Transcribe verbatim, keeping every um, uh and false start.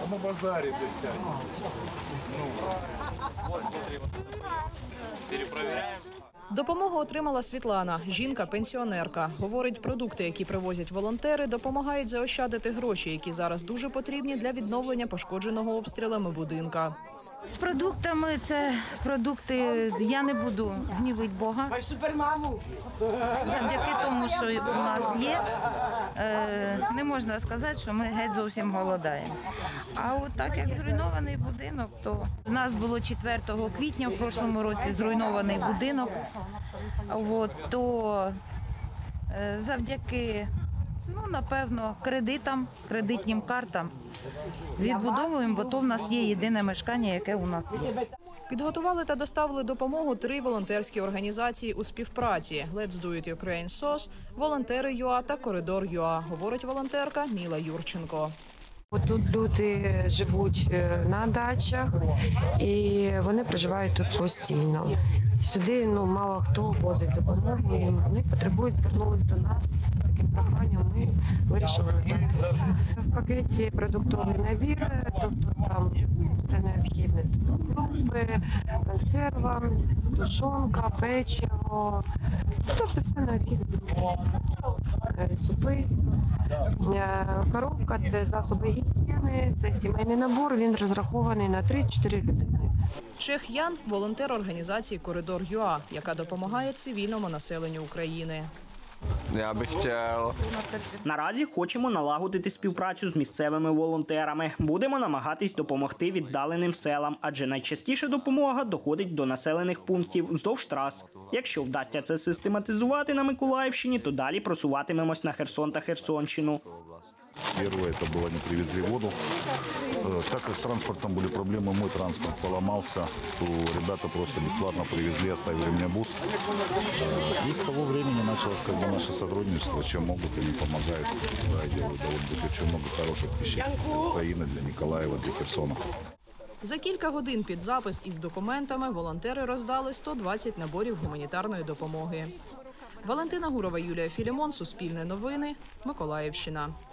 на базарі десь. Перепровіряємо. Допомогу отримала Світлана. Жінка-пенсіонерка. Говорить, продукти, які привозять волонтери, допомагають заощадити гроші, які зараз дуже потрібні для відновлення пошкодженого обстрілами будинка. З продуктами це продукти, я не буду гнівити Бога. Завдяки тому, що у нас є, не можна сказати, що ми геть зовсім голодаємо. А от так як зруйнований будинок, то у нас було четвертого квітня в прошлому році зруйнований будинок, от, то завдяки, ну, напевно, кредитам, кредитним картам відбудовуємо, бо то в нас є єдине мешкання, яке у нас є. Підготували та доставили допомогу три волонтерські організації у співпраці – Let's Do It Ukraine ес о ес, Волонтери.ЮА та Коридор.ЮА, говорить волонтерка Міла Юрченко. Тут люди живуть на дачах і вони проживають тут постійно. Сюди ну, мало хто возить допомогу, і вони потребують, звернулися до нас з таким проханням, ми вирішили надати. В пакеті продуктовий набір, тобто там все необхідне. Крупи, консерва, тушонка, печиво, тобто все необхідне. Супи. Коробка – це засоби гігієни, це сімейний набор, він розрахований на три-чотири людини. Чех Ян – волонтер організації Коридор.ЮА, яка допомагає цивільному населенню України. Я би хотів... Наразі хочемо налагодити співпрацю з місцевими волонтерами. Будемо намагатись допомогти віддаленим селам, адже найчастіше допомога доходить до населених пунктів вздовж трас. Якщо вдасться це систематизувати на Миколаївщині, то далі просуватимемось на Херсон та Херсонщину. Первое, это было, не привезли воду. Так как с транспортом были проблемы, мой транспорт поломался, то ребята просто бесплатно привезли, оставили мне бус. И с того времени началось как бы наше сотрудничество, чем могут, они помогают. Да, и делают довольно очень много хороших вещей для Украины, для Николаева, для Херсона. За кілька годин під запис із документами волонтери роздали сто двадцять наборів гуманітарної допомоги. Валентина Гурова, Юлія Філімон, Суспільне новини, Миколаївщина.